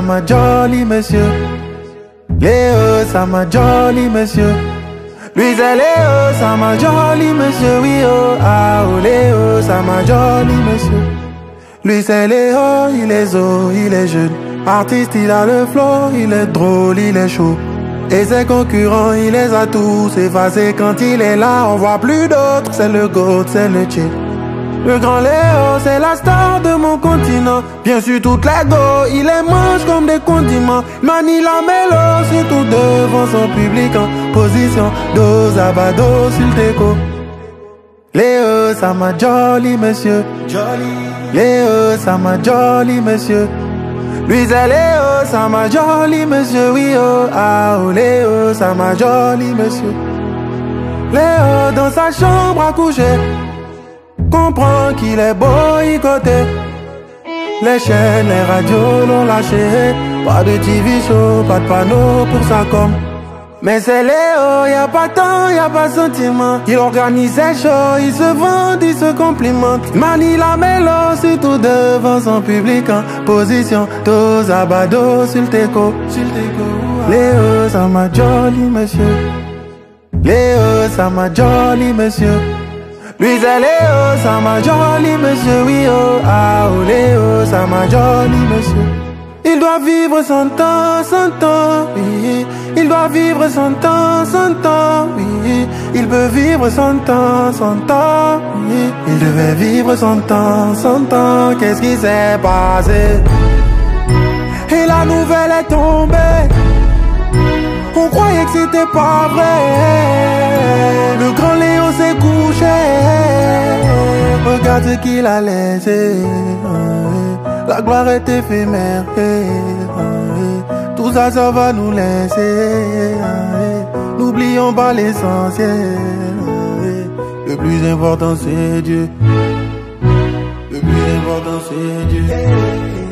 ma joli monsieur. Léo, ça ma joli monsieur. Lui c'est Léo, ça ma joli monsieur. Oui oh, ah oh Léo, ça ma joli monsieur. Lui c'est Léo, il est zo, il est jeune. Artiste, il a le flow, il est drôle, il est chaud. Et ses concurrents, il les a tous effacés. Quand il est là, on voit plus d'autres. C'est le GOAT, c'est le chill. Le grand Léo, c'est la star de mon continent. Bien sûr toute les go, il les mange comme des condiments. Manie la mélo, surtout devant son public en position. Dos à bas, dos sur le déco. Léo, ça m'a joli monsieur. Léo, ça m'a joli monsieur. Lui c'est Léo, ça m'a joli monsieur. Oui oh, ah oh Léo, ça m'a joli monsieur. Léo dans sa chambre à coucher comprend qu'il est boycotté. Les chaînes, les radios l'ont lâché. Pas de TV show, pas de panneau pour sa com. Mais c'est Léo, y a pas temps, y a pas sentiment. Il organise ses shows, il se vend, il se complimente. Manie la mélo, surtout devant son public en position. Dos à bas, dos sur le déco. Léo, ça m'a joli monsieur. Léo, ça m'a joli monsieur. Lui c'est Léo, ça m'a joli monsieur. Oui oh, ah oh Léo, ça m'a joli monsieur. Il doit vivre 100 ans, oui. Il doit vivre 100 ans, oui. Il peut vivre 100 ans, oui. Il devait vivre 100 ans, qu'est-ce qui s'est passé? Et la nouvelle est tombée. On croyait que c'était pas vrai. Le grand Léo s'est couché. Regarde ce qu'il a laissé. La gloire est éphémère. Tout ça, ça va nous laisser. N'oublions pas l'essentiel. Le plus important c'est Dieu. Le plus important c'est Dieu.